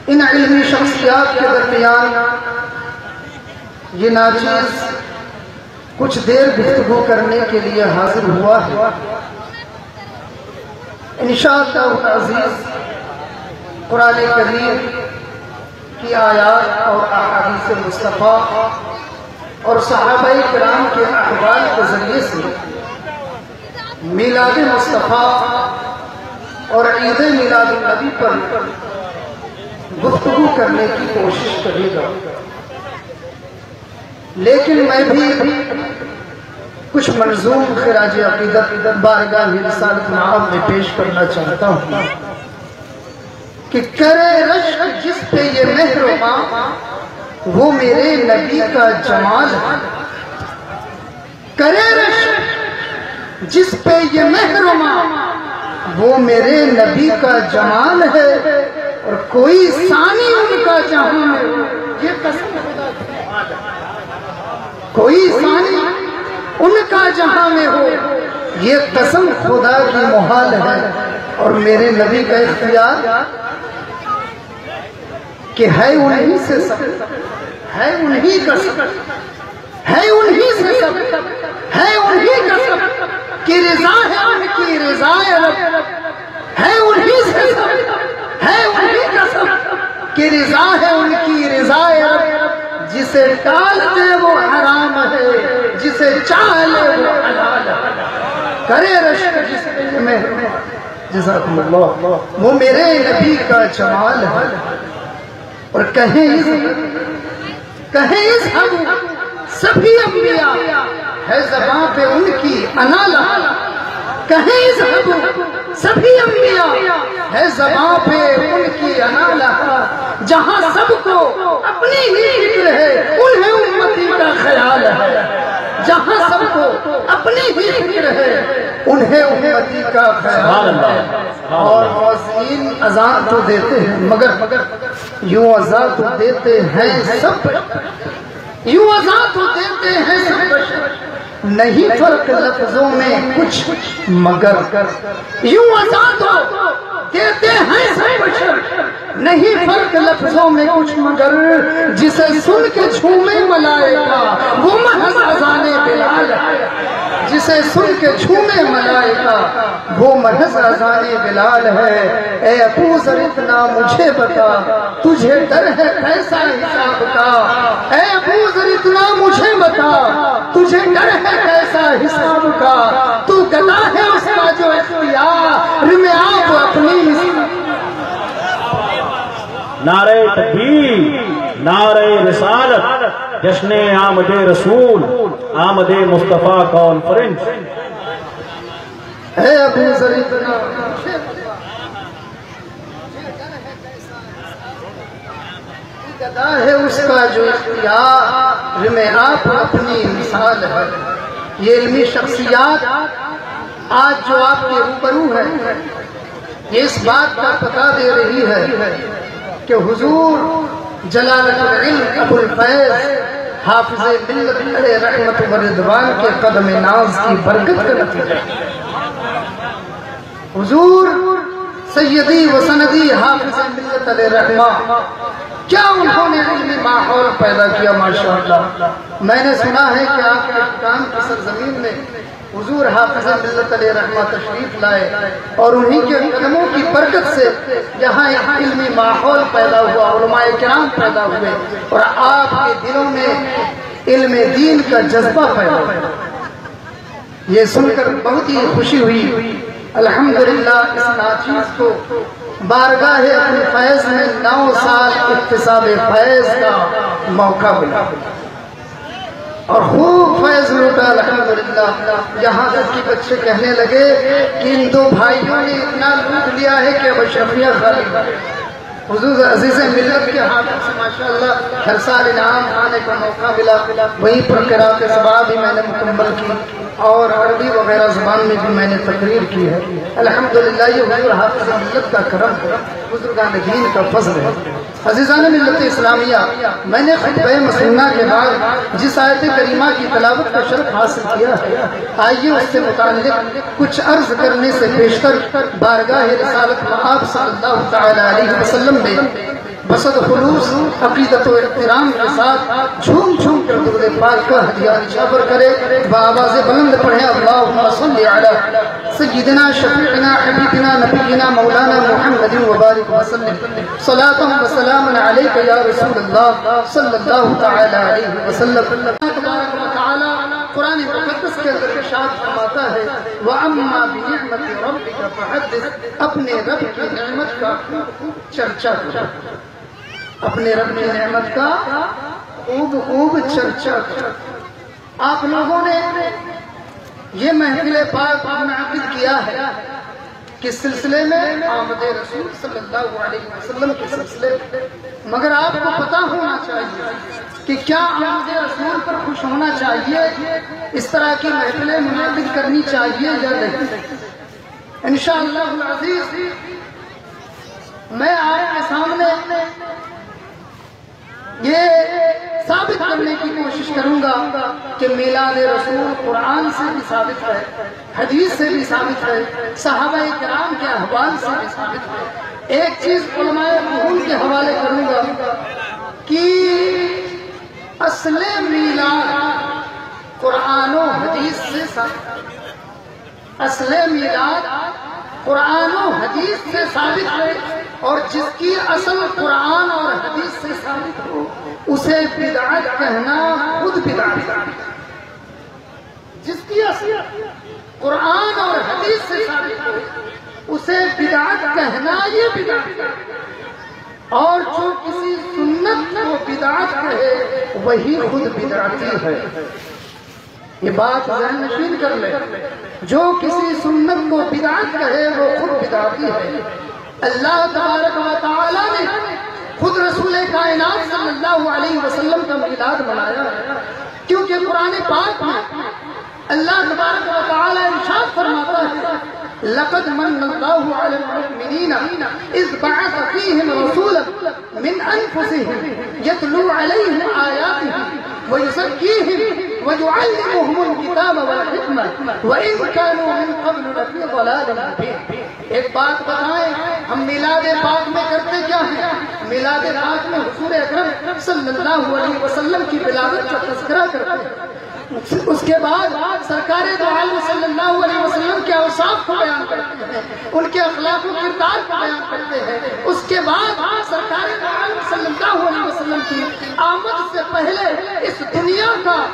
ان علمی شخصیات کے درمیان یہ ناچیز کچھ دیر گفتگو کرنے کے لیے حاضر ہوا ہے۔ انشاءاللہ العزیز قرآن کریم کی آیات اور احادیث مصطفیٰ اور صحابہ کرام کے احوال کے ذریعے سے میلاد مصطفیٰ اور عید میلاد النبی پر گفتگو کرنے کی کوشش کرے گا، لیکن میں بھی کچھ منظوم خراج عقیدت بارگاہ رسالت معاب میں پیش کرنا چاہتا ہوں کہ کرے رشک جس پہ یہ مہر و ماں وہ میرے نبی کا جمال ہے۔ کرے رشک جس پہ یہ مہر و ماں وہ میرے نبی کا جمال ہے، اور کوئی ثانی ان کا جہاں میں یہ قسم خدا کی، کوئی ثانی ان کا جہاں میں ہو یہ قسم خدا کی محال ہے۔ اور میرے نبی کا اختیار کہ ہے انہی سے سب، ہے انہی کا سب، ہے انہی سے سب، ہے انہی کا سب کی رضا ہے، ان کی رضا رب ہے انہی سے سب، ہے انہی کا سب کی رضا ہے، ان کی رضا رب۔ جسے ٹال دے وہ حرام ہے، جسے چاہے وہ حلال ہے۔ کرے رشک جس میں جزاکم اللہ وہ میرے نبی کا جمال ہے۔ اور کہیں اذہب سبھی انبیاء ہے زباں پہ ان کی انا لہا، کہیں اذہب سبھی انبیاء ہے زباں پہ ان کی انا لہا۔ جہاں سب کو اپنی ہی فکر ہے انہیں امتی کا خیال ہے، جہاں سب کو اپنی ہی فکر ہے انہیں امتی کا خیال ہے۔ اور مؤذنین اذان تو دیتے ہیں مگر یوں اذان تو دیتے ہیں سب، یوں اذان تو دیتے ہیں سب، نہیں فرق لفظوں میں کچھ مگر، یوں اذان تو دیتے ہیں سب بشر، نہیں فرق لفظوں میں کچھ مگر، جسے سن کے جھومے ملائکہ وہ محض اذان بلال ہے، جسے سن کے جھومے ملائکہ وہ محض اذان بلال ہے۔ اے ابو ذر اتنا مجھے بتا تجھے ڈر ہے کیسا حساب کا، اے ابو ذر اتنا مجھے بتا تجھے ڈر ہے کیسا حساب کا، تو گدا ہے اس کا جو اختیار میں آپ اپنی نعرہ تکبیر، نعرہ رسالت، جشن آمد رسول، آمد مصطفیٰ کانفرنس۔ اے ابو ذر اتنا گدا ہے اس کا جو اختیار میں آپ اپنی مثال ہے۔ یہ علمی شخصیات آج جو آپ کے روبرو ہے یہ اس بات کا پتہ دے رہی ہے کہ حضور جلالت العلم ابو الفیض حافظ ملت علیہ رحمت و رضوان کے قدم ناز کی برکت کا نتیجہ، حضور سیدی و سندی حافظ ملت علیہ رحمہ کیا انہوں نے علمی ماحول پیدا کیا ماشاءاللہ۔ میں نے سنا ہے کہ آپ کے کام کی سرزمین میں حضور حافظ ملت علیہ رحمہ تشریف لائے اور انہی کے قدموں کی برکت سے یہاں ایک علمی ماحول پیدا ہوا، علماء کرام پیدا ہوئے اور آپ کے دلوں میں علم دین کا جذبہ پیدا ہوا۔ یہ سن کر بہت ہی خوشی ہوئی۔ الحمدللہ اس ناچیز کو بارگاہ اپنے فیض میں 9 سال اکتساب فیض کا موقع ملا اور خوب فیض لوٹا الحمدللہ، یہاں تک کہ بچے کہنے لگے کہ ان 2 بھائیوں نے اتنا لوٹ لیا ہے کہ اب اشرفیہ خالی ہے۔ حضور عزیز ملت کے ہاتھوں سے ماشاءاللہ ہر سال انعام آنے کا موقع ملا، وہیں پر قرأت سبا بھی میں نے مکمل کی اور عربی وغیرہ زبان میں بھی میں نے تقریر کی ہے۔ الحمدللہ یہ حضور حافظ ملت کا کرم ہے، بزرگان دین کا فضل ہے۔ عزیزان ملت اسلامیہ، میں نے خطبہ مسنونہ کے بعد جس آیت کریمہ کی تلاوت کا شرف حاصل کیا ہے، آئیے اس سے متعلق کچھ عرض کرنے سے پیشتر بارگاہ رسالت آپ صلی اللہ تعالی علیہ وسلم میں بسد خلوص عقیدت و احترام کے ساتھ جھوم جھوم کر درود پاک کا ہدیہ نشابر کرے، بآواز بلند پڑھیں اللہم صلی علی سیدنا شفیعنا حبیبنا نبینا مولانا محمد وبارک وسلم صلاۃ و سلام علیک یا رسول اللہ صلی اللہ تعالی علیہ وسلم۔ تبارک و تعالی قرآن مقدس کے اندر ارشاد فرماتا ہے وَأَمَّا بِنِعْمَةِ رَبِّكَ فَحَدِّثْ، اپنے رب کی نعمت کا چرچا کرو، اپنے رب کی نعمت کا خوب خوب چرچا کرو۔ آپ لوگوں نے یہ محفل پاک منعقد کیا ہے کس سلسلے میں؟ آمد رسول صلی اللہ علیہ وسلم کے سلسلے میں، مگر آپ کو پتا ہونا چاہیے کہ کیا آمد رسول پر خوش ہونا چاہیے، اس طرح کی محفلیں منعقد کرنی چاہیے یا نہیں؟ انشاءاللہ العزیز میں آپ کے سامنے یہ ثابت کرنے کی کوشش کروں گا کہ میلاد رسول قرآن سے بھی ثابت ہے، حدیث سے بھی ثابت ہے، صحابہ کرام کے احوال سے بھی ثابت ہے۔ ایک چیز علماء فضول کے حوالے کروں گا کہ اصل میلاد قرآن و حدیث سے ثابت ہے، اصل میلاد قرآن و حدیث سے ثابت ہے، اور جس کی اصل قرآن اور حدیث سے ثابت ہو اسے بدعت کہنا خود بدعت ہے۔ جس کی اصل قرآن اور حدیث سے ثابت ہو اسے بدعت کہنا یہ بدعت ہے، اور جو کسی سنت کو بدعت کہے وہی خود بدعتی ہے۔ یہ بات ذہن نشین کر لے، جو کسی سنت کو بدعت کہے وہ خود بدعتی ہے۔ اللہ تبارک و تعالی نے خود رسول کائنات صلی اللہ علیہ وسلم کا میلاد منایا ہے، کیونکہ قرآن پاک میں اللہ تبارک و تعالی ارشاد فرماتا ہے لقد من اللہ علی المؤمنین اذ بعث فیہم رسولا من انفسہم یتلو علیہم آیاتہ ویزکیہم وَيُعَلِّمُهُمُ الْكِتَابَ وَالْحِكْمَةَ وَإِنْ كَانُوا مِنْ قَبْلُ لَفِي ضَلَالٍ مُبِينٍ۔ ایک بات بتائیں، ہم میلاد پاک میں کرتے کیا ہیں؟ میلاد پاک میں حضور اکرم صلی اللہ علیہ وسلم کی ولادت کا تذکرہ کرتے ہیں، اس کے بعد سرکار دو عالم صلی اللہ علیہ وسلم کے اوصاف کو بیان کرتے ہیں، ان کے اخلاق و کردار کو بیان کرتے ہیں، اس کے بعد سرکار دو عالم صلی اللہ علیہ وسلم کی آمد سے پہلے اس دنیا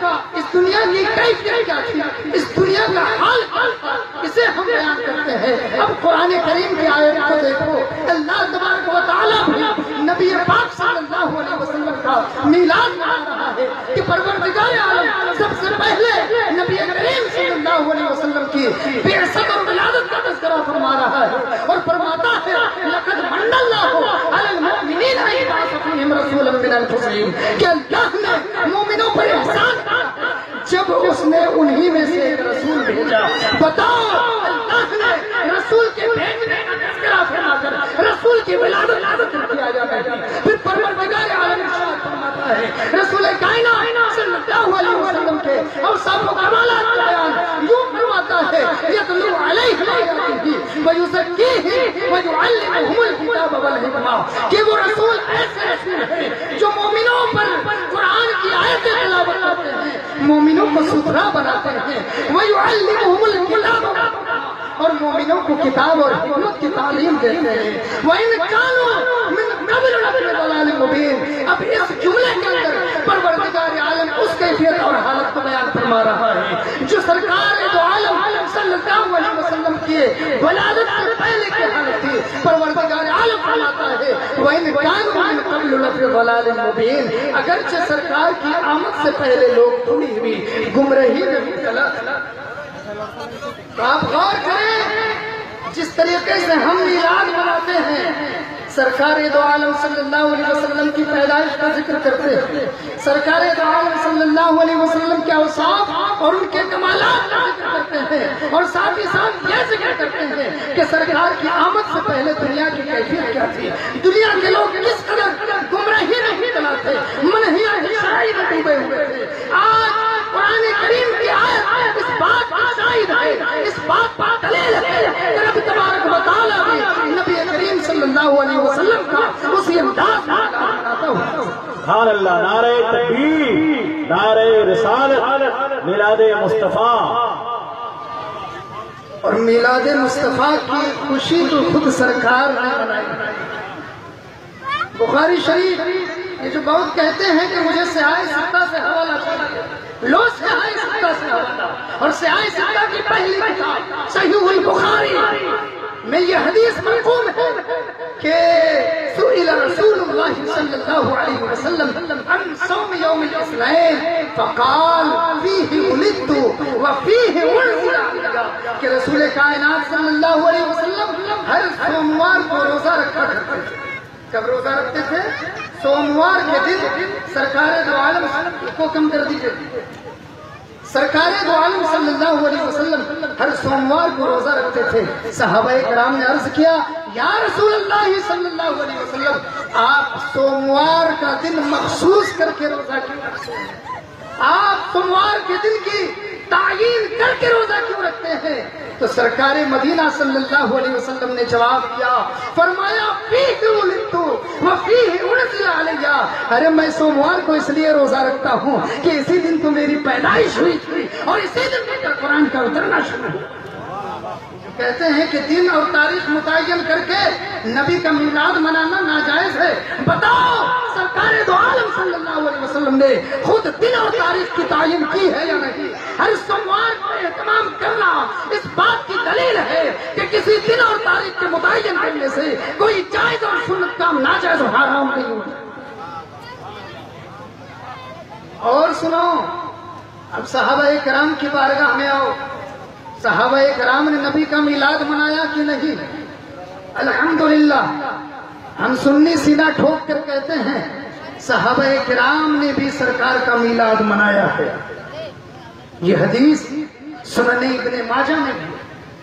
کی کیفیت کیا تھی، اس دنیا کا حال کیا تھا، اسے ہم بیان کرتے ہیں۔ اب قرآن کریم کی آیت کو دیکھو، اللہ تبارک و تعالیٰ بھی نبی پاک صلی اللہ علیہ وسلم کا میلاد منا رہا ہے کہ پروردگار عالم سب سے پہلے نبی کریم صلی اللہ علیہ وسلم کی بعثت اور ولادت کا تذکرہ فرما رہا ہے، اور فرماتا ہے لقد من اللہ علی المؤمنین اذ بعث فیہم رسولا من انفسہم، کہ اللہ نے مومنوں پر احسان کیا جب اس نے انہی میں سے ایک رسول بھیجا۔ بتاؤ، اللہ نے رسول کے بھیجنے کا تذکرہ فرما کر رسول کی ولادت کیا جاتا ہے، پھر پروردگار عالم ارشاد فرماتا ہے رسول کائنات صلی اللہ علیہ وسلم کے اوصاف و کمالات کا بیان یوں فرماتا ہے یتلو علیہم آیاتہ ویزکیہم ویعلمہم الکتاب والحکمہ، کہ وہ رسول ایسے رسول ہیں جو مومنوں پر قرآن کی آیتیں تلاوت کرتے ہیں، مومنوں کو ستھرا بناتے ہیں، ویعلمہم الکتاب اور مومنوں کو کتاب اور حکمت کی تعلیم دیتے ہیں۔ وَإِنْ كَانُوا مِنْ قَبْلُ لَفِي ضَلَالٍ مُبِينٍ۔ اب اس جملے کے اندر پروردگار عالم اس کیفیت اور حالت کو بیان فرما رہا ہے جو سرکار دو عالم صلی اللہ علیہ وسلم کی ولادت سے پہلے کی حالت تھی۔ پروردگار عالم فرماتا ہے وَإِنْ كَانُوا مِنْ قَبْلُ لَفِي ضَلَالٍ مُبِينٍ، اگرچہ سرکار کی آمد سے پہلے لوگ تھوڑی ہوئی گمراہی میں مبتلا تھے۔ آپ غور کریں، جس طریقے سے ہم میلاد مناتے ہیں، سرکار دو عالم صلی اللہ علیہ وسلم کی پیدائش کا ذکر کرتے ہیں، سرکار دو عالم صلی اللہ علیہ وسلم کے اوصاف اور ان کے کمالات کا ذکر کرتے ہیں، اور ساتھ ہی ساتھ یہ ذکر کرتے ہیں کہ سرکار کی آمد سے پہلے دنیا کی کیفیت کیا تھی، دنیا کے لوگ کس قدر گمراہی میں مبتلا تھے، منہیاں شاہد ڈوبے ہوئے تھے۔ آج قرآن کریم کی آیت اس بات کا شاہد ہے، اس بات کا دلیل ہے کہ رب تبارک و تعالیٰ بھی نبی کریم صلی اللہ علیہ وسلم وسلم کا اسی انداز میں بناتا ہوں۔ سبحان اللہ، نعرہ تکبیر، نعرہ رسالت، میلاد مصطفیٰ۔ اور میلاد مصطفیٰ کی خوشی تو خود سرکار نے منائی۔ بخاری شریف یہ جو بہت کہتے ہیں کہ مجھے سیاہ ستہ سے حوالہ چاہیے، لو سیاہ ستہ سے حوالہ، اور سیاہ ستہ کی پہلی کتاب صحیح البخاری میں یہ حدیث منقول ہے کہ سئل رسول اللہ صلی اللہ علیہ وسلم عن صوم یوم الاثنین فقال فیہ ولدت وفیہ انزل علی، کہ رسول کائنات صلی اللہ علیہ وسلم ہر سوموار کو روزہ رکھا کرتے تھے۔ کب روزہ رکھتے تھے؟ سوموار کے دن۔ سرکار دو عالم کو کم کر دیجیے، سرکار دو عالم صلی اللہ علیہ وسلم ہر سوموار کو روزہ رکھتے تھے۔ صحابہ کرام نے عرض کیا، یا رسول اللہ صلی اللہ علیہ وسلم، آپ سوموار کا دن مخصوص کر کے روزہ کیوں رکھتے ہیں؟ آپ سوموار کے دن کی تعیین کر کے روزہ کیوں رکھتے ہیں؟ تو سرکار مدینہ صلی اللہ علیہ وسلم نے جواب دیا، فرمایا فیہ ولدت وفیہ انزل علی، ارے میں سوموار کو اس لیے روزہ رکھتا ہوں کہ اسی دن تو میری پیدائش ہوئی تھی اور اسی دن میرا قرآن کا اترنا شروع ہوا۔ کہتے ہیں کہ دن اور تاریخ متعین کر کے نبی کا میلاد منانا ناجائز ہے۔ بتاؤ سرکار دو عالم صلی اللہ علیہ وسلم نے خود دن اور تاریخ کی تعین کی ہے یا نہیں؟ ہر سوموار کو اہتمام کرنا اس بات کی دلیل ہے کہ کسی دن اور تاریخ کے متعین کرنے سے کوئی جائز اور سنت کام ناجائز اور حرام نہیں ہوتا۔ اور سنو، اب صحابہ کرام کی بارگاہ میں آؤ، صحابہ کرام نے نبی کا میلاد منایا کہ نہیں؟ الحمدللہ ہم سنی سینہ ٹھوک کر کہتے ہیں صحابہ کرام نے بھی سرکار کا میلاد منایا ہے۔ یہ حدیث سنن ابن ماجہ میں بھی،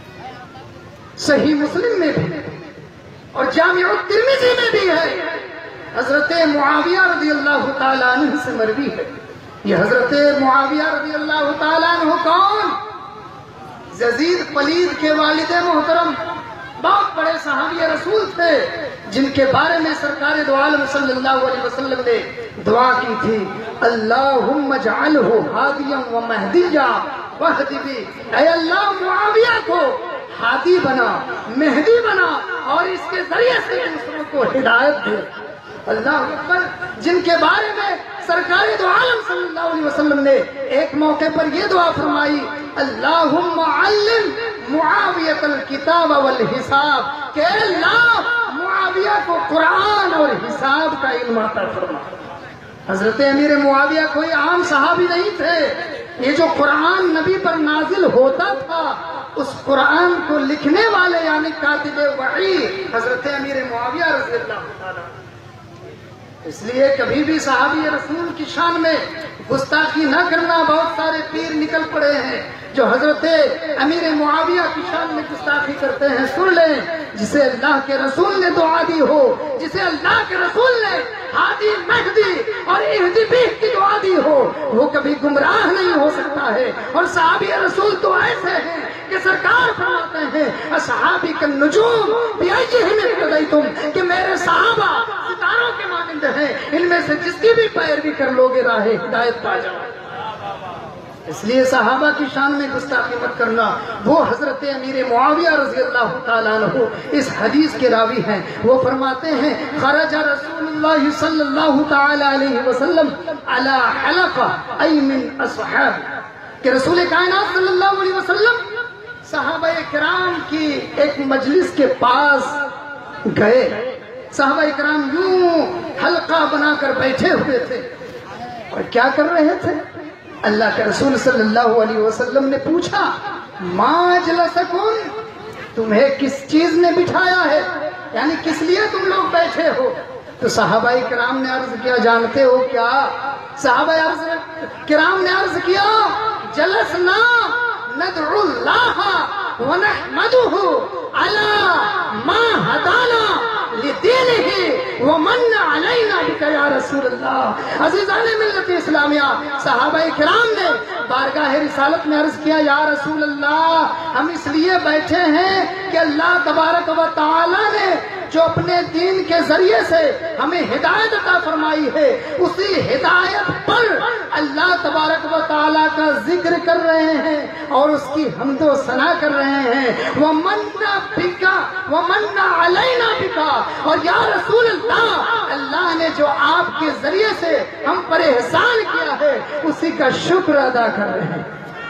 صحیح مسلم میں بھی، اور جامع الترمذی میں بھی ہے۔ حضرت معاویہ رضی اللہ تعالیٰ عنہ سے مروی ہے۔ یہ حضرت معاویہ رضی اللہ تعالیٰ عنہ کون؟ یزید پلید کے والد محترم، بہت بڑے صحابی رسول تھے جن کے بارے میں سرکار دو عالم صلی اللہ علیہ وسلم نے دعا کی تھی، اللہم اجعلہ ہادیا و مہدیا واہد بی، اے اللہ معاویہ کو ہادی بنا، مہدی بنا، اور اس کے ذریعے سے دوسروں کو ہدایت دے۔ اللہ اکبر، جن کے بارے میں سرکار دو عالم صلی اللہ علیہ وسلم نے ایک موقع پر یہ دعا فرمائی، اللہم علم معاویۃ الکتاب والحساب، کہ اللہ معاویہ کو قرآن اور حساب کا علم عطا فرما۔ حضرت امیر معاویہ کوئی عام صحابی نہیں تھے، یہ جو قرآن نبی پر نازل ہوتا تھا اس قرآن کو لکھنے والے یعنی کاتب وحی حضرت امیر معاویہ رضی اللہ عنہ۔ اس لیے کبھی بھی صحابی رسول کی شان میں گستاخی نہ کرنا۔ بہت سارے پیر نکل پڑے ہیں جو حضرت امیر معاویہ کی شان میں گستاخی کرتے ہیں۔ سن لیں، جسے اللہ کے رسول نے دعا دی ہو، جسے اللہ کے رسول نے ہادی مہدی اور اہدی بھی کی دعا دی ہو، وہ کبھی گمراہ نہیں ہو سکتا ہے۔ اور صحابی رسول تو ایسے ہیں کہ سرکار فرماتے ہیں اصحابی کالنجوم بأیہم اقتدیتم، کہ میرے صحابہ ستاروں کے مانند ہیں، ان میں سے جس کی بھی پیروی کر لوگے راہ ہدایت پا جاؤ۔ اس لیے صحابہ کی شان میں گستاخی مت کرنا۔ وہ حضرت امیر معاویہ رضی اللہ تعالیٰ عنہ اس حدیث کے راوی ہیں۔ وہ فرماتے ہیں خرج رسول اللہ صلی اللہ تعالیٰ علیہ وسلم علی حلقہ ای من اصحاب، کہ رسول کائنات صلی اللہ علیہ وسلم صحابہ کرام کی ایک مجلس کے پاس گئے۔ صحابہ کرام یوں حلقہ بنا کر بیٹھے ہوئے تھے اور کیا کر رہے تھے؟ اللہ کے رسول صلی اللہ علیہ وسلم نے پوچھا ما جلسکم، تمہیں کس چیز نے بٹھایا ہے، یعنی کس لیے تم لوگ بیٹھے ہو؟ تو صحابہ کرام نے عرض کیا جانتے ہو کیا؟ صحابہ کرام نے عرض کیا جلسنا ندعو اللہ ونحمدہ علی ما ہدانا لدینہ ومن علینا بک یا رسول اللہ۔ عزیزان ملت اسلامیہ، صحابہ کرام نے بارگاہ رسالت میں عرض کیا یا رسول اللہ، ہم اس لیے بیٹھے ہیں کہ اللہ تبارک و تعالی نے جو اپنے دین کے ذریعے سے ہمیں ہدایت عطا فرمائی ہے، اسی ہدایت پر اللہ تبارک و تعالیٰ کا ذکر کر رہے ہیں اور اس کی حمد و ثنا کر رہے ہیں۔ وَمَنَّا بِكَ وَمَنَّا عَلَيْنَا بِكَ، اور یا رسول اللہ نے جو آپ کے ذریعے سے ہم پر احسان کیا ہے اسی کا شکر ادا کر رہے ہیں۔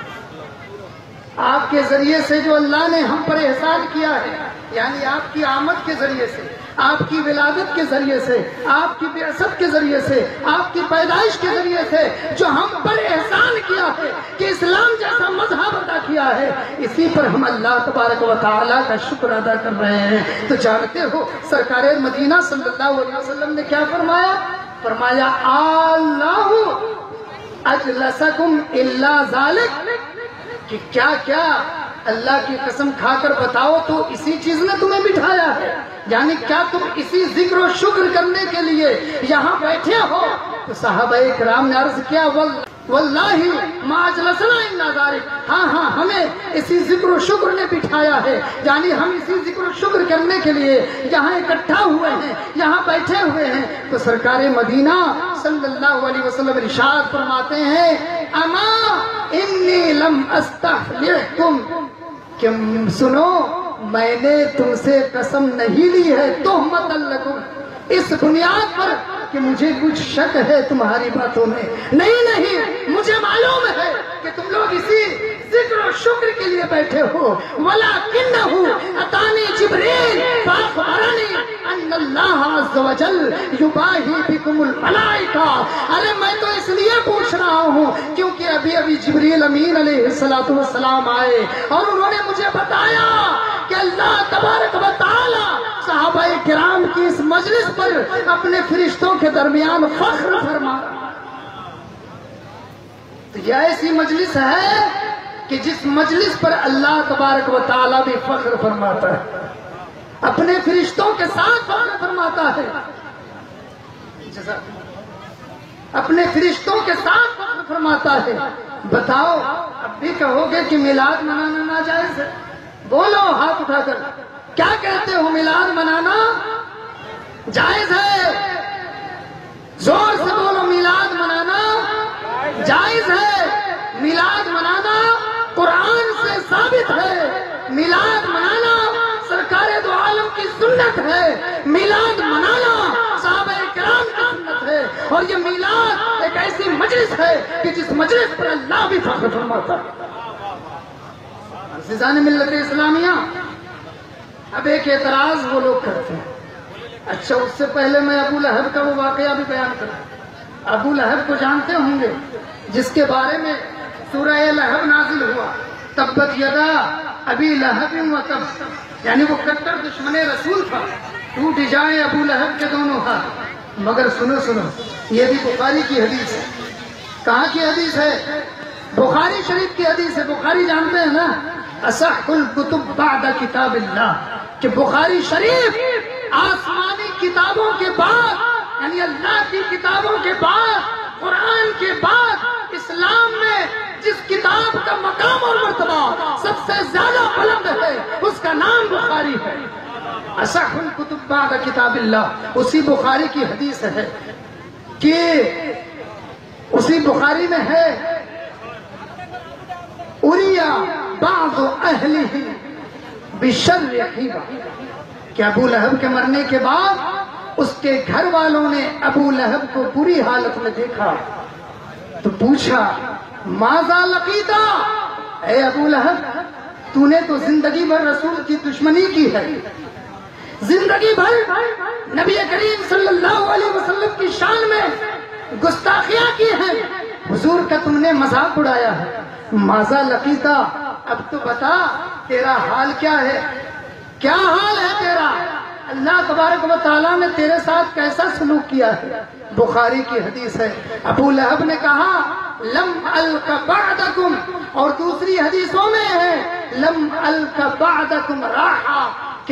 آپ کے ذریعے سے جو اللہ نے ہم پر احسان کیا ہے، یعنی آپ کی آمد کے ذریعے سے، آپ کی ولادت کے ذریعے سے، آپ کی بعثت کے ذریعے سے، آپ کی پیدائش کے ذریعے سے جو ہم پر احسان کیا ہے کہ اسلام جیسا مذہب عطا کیا ہے، اسی پر ہم اللہ تبارک و تعالیٰ کا شکر ادا کر رہے ہیں۔ تو جانتے ہو سرکار مدینہ صلی اللہ علیہ وسلم نے کیا فرمایا؟ فرمایا اللہ اجلسکم الا ذالک، کہ کیا اللہ کی قسم کھا کر بتاؤ تو اسی چیز نے تمہیں بٹھایا ہے، یعنی کیا تم اسی ذکر و شکر کرنے کے لیے یہاں بیٹھے ہو؟ تو صحابہ کرام نے عرض کیا واللہ ما اجلسنا الا ذالک، ہاں ہمیں اسی ذکر و شکر نے بٹھایا ہے، یعنی ہم اسی ذکر و شکر کرنے کے لیے یہاں اکٹھا ہوئے ہیں، یہاں بیٹھے ہوئے ہیں۔ تو سرکار مدینہ صلی اللہ علیہ وسلم ارشاد فرماتے ہیں اما انی لم استحلفکم، کہ سنو میں نے تم سے قسم نہیں لی ہے تہمت لکم، اس بنیاد پر کہ مجھے کچھ شک ہے تمہاری باتوں میں، نہیں مجھے معلوم ہے کہ تم لوگ اسی ذکر و شکر کے لیے بیٹھے ہو۔ وَلَكِنَّهُ أَتَانِي جِبْرِيلُ فَأَخْبَرَنِي أَنَّ اللَّهَ عَزَّ وَجَلَّ يُبَاهِي بِكُمُ الْمَلَائِكَةَ، ارے میں تو اس لیے پوچھ رہا ہوں کیونکہ ابھی جبریل امین علیہ السلام آئے اور انہوں نے مجھے بتایا کہ اللہ تبارک و تعالی صحابہ کرام کی اس مجلس پر اپنے فرشتوں کے درمیان فخر فرما رہا۔ تو یہ ایسی مجلس ہے کہ جس مجلس پر اللہ تبارک و تعالیٰ بھی فخر فرماتا ہے، اپنے فرشتوں کے ساتھ فخر فرماتا ہے، اپنے فرشتوں کے ساتھ فخر فرماتا ہے۔ بتاؤ اب بھی کہو گے کہ میلاد منانا ناجائز ہے؟ بولو ہاتھ اٹھا کر، کیا کہتے ہو؟ میلاد منانا جائز ہے؟ زور سے بولو، میلاد منانا جائز ہے، میلاد منانا قرآن سے ثابت ہے، میلاد منانا سرکار دو عالم کی سنت ہے، میلاد منانا صحابہ کرام کی سنت ہے، اور یہ میلاد ایک ایسی مجلس ہے کہ جس مجلس پر اللہ بھی فخر فرماتا ہے۔ عزیزان ملت اسلامیہ، اب ایک اعتراض وہ لوگ کرتے ہیں۔ اچھا، اس سے پہلے میں ابو لہب کا وہ واقعہ بھی بیان کروں۔ ابو لہب کو جانتے ہوں گے، جس کے بارے میں سورہ لہب نازل ہوا، تبت یدا ابی لہب و تب، یعنی وہ کٹر دشمن رسول تھا، ٹوٹ جائے ابو لہب کے دونوں ہاتھ۔ مگر سنو یہ بھی بخاری کی حدیث ہے۔ کہاں کی حدیث ہے؟ بخاری شریف کی حدیث ہے۔ بخاری جانتے ہیں نا، اصح الکتب بعد کتاب اللہ، کہ بخاری شریف آسمانی کتابوں کے بعد، یعنی اللہ کی کتابوں کے بعد، قرآن کے بعد اسلام میں جس کتاب کا مقام اور مرتبہ سب سے زیادہ بلند ہے اس کا نام بخاری ہے۔ اصح الکتب بعد کتاب اللہ، اسی بخاری کی حدیث ہے کہ اسی بخاری میں ہے اریا بعض اہلہ بشر خیبہ، کہ ابو لہب کے مرنے کے بعد اس کے گھر والوں نے ابو لہب کو بری حالت میں دیکھا تو پوچھا ماذا لقیتا، اے ابو لہب تو نے تو زندگی بھر رسول کی دشمنی کی ہے، زندگی بھر نبی کریم صلی اللہ علیہ وسلم کی شان میں گستاخیاں کی ہیں، حضور کا تم نے مذاق اڑایا ہے، ماذا لقیتا، اب تو بتا تیرا حال کیا ہے، کیا حال ہے تیرا، اللہ تبارک و تعالیٰ نے تیرے ساتھ کیسا سلوک کیا ہے۔ بخاری کی حدیث ہے۔ ابو لہب نے کہا لم الق بعدکم، اور دوسری حدیثوں میں ہے لم الق بعدکم راحہ، کہ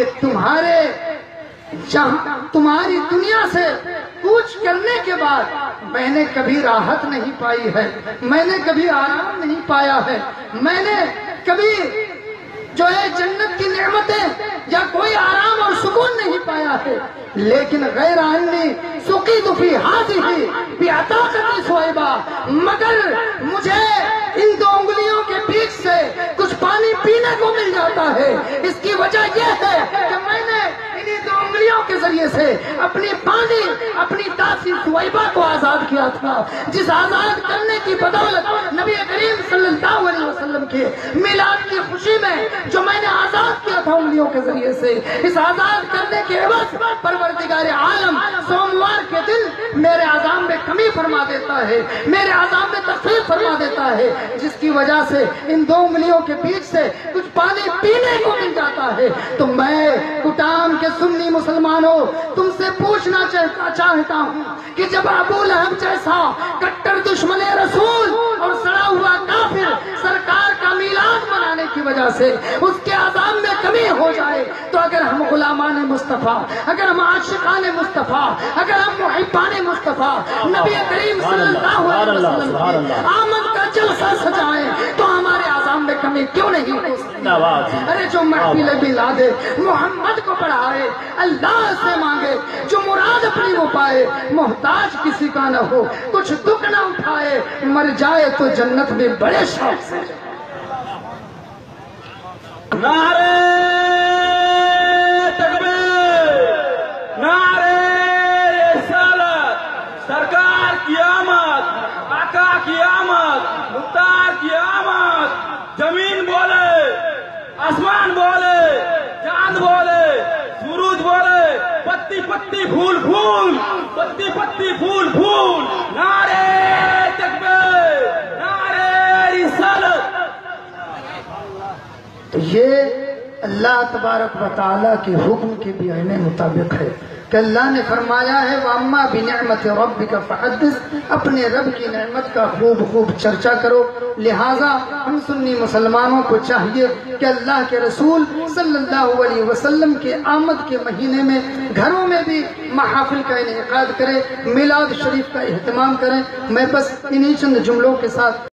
تمہاری دنیا سے کوچ کرنے کے بعد میں نے کبھی راحت نہیں پائی ہے، میں نے کبھی آرام نہیں پایا ہے، میں نے کبھی جو ہے جنت کی نعمتیں یا کوئی آرام اور سکون نہیں پایا ہے، لیکن غیر انی سقیت فی ہذہ بعطاقت صہیبہ، مگر مجھے ان دو انگلیوں کے بیچ سے کچھ پانی پینے کو مل جاتا ہے۔ اس کی وجہ یہ ہے کہ میں نے انہی دو انگلیوں کے ذریعے سے اپنی داسی صہیبہ کو آزاد کیا تھا، جس آزاد کرنے کی بدولت نبی کریم صلی اللہ علیہ وسلم کے میلاد کی خوشی میں جو میں نے آزاد کیا تھا انگلیوں کے ذریعے سے، اس آزاد کرنے کے عوض پروردگار عالم سوموار کے دن میرے عذاب میں کمی فرما دیتا ہے، میرے عذاب میں تخفیف فرما دیتا ہے، جس کی وجہ سے ان دو انگلیوں کے بیچ سے کچھ پانی پینے کو مل جاتا ہے۔ تو میں کٹام کے سنی مسلمانوں تم سے پوچھنا چاہتا ہوں کہ جب ابو لہب جیسا کٹر دشمن رسول اور سڑا ہوا کافر سرکار کا میلاد منانے کی وجہ سے اس کے عذاب میں کمی ہو جائے، تو اگر ہم غلامان مصطفیٰ، اگر ہم عاشقان مصطفیٰ، اگر ہم محبان مصطفیٰ نبی کریم صلی اللہ علیہ وسلم کی آمد کا جلسہ سجائیں تو ہمارے عذاب میں کمی کیوں نہیں ہو سکتی؟ ارے جو محفل میلاد محمد کو پڑھائے، اللہ سے مانگے، جو مراد اپنی وہ پائے، محتاج کسی کا نہ ہو، کچھ دکھ نہ اٹھائے، مر جائے تو جنت میں بڑے شوق سے۔ نعرے تکبیر، نعرے رسالت، سرکار کی آمد، آقا کی آمد، مختار کی آمد، زمین بولے، آسمان بولے، چاند بولے، سورج بولے، پتی پتی پھول پھول، پتی پتی پھول پھول، نعرے تکبیر، نعرے رسالت۔ تو یہ اللہ تبارک و تعالیٰ کے حکم کے بھی عین مطابق ہے کہ اللہ نے فرمایا ہے وَأَمَّا بِنِعْمَةِ رَبِّكَ فَحَدِّثْ، اپنے رب کی نعمت کا خوب خوب چرچا کرو۔ لہٰذا ہم سنی مسلمانوں کو چاہیے کہ اللہ کے رسول صلی اللہ علیہ وسلم کے آمد کے مہینے میں گھروں میں بھی محافل کا انعقاد کریں، میلاد شریف کا اہتمام کریں۔ میں بس انہی چند جملوں کے ساتھ